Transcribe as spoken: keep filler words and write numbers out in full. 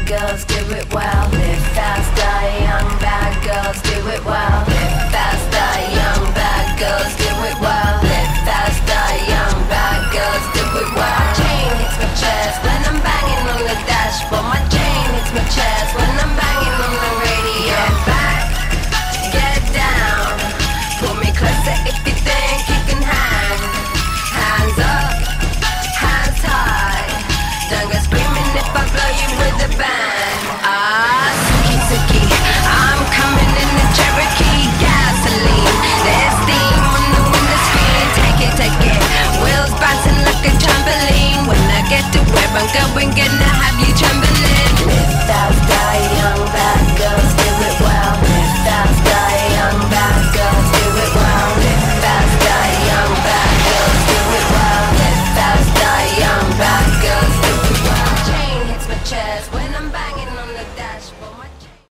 girls do it well. Live faster, young bad girls do it well. Live faster, young bad girls do it well. Live faster, young bad girls do it well. My chain hits my chest when I'm banging on the dashboard. My chain hits my chest when I'm banging on the radio. Get back, get down, pull me closer if you think you can hang. Hands up, hands high, don't go screaming if I blow you with a bang. Ah, Suki Suki, I'm coming in the Cherokee. Gasoline, there's steam on the window screen. Take it, take it, wheels bouncing like a trampoline. When I get to where I'm going, gonna have you trembling. Live faster, young bad girls do it well. Live faster, young bad girls do it well. Live faster, young bad girls do it well. Live faster, young bad girls do it well. Chain hits my chest.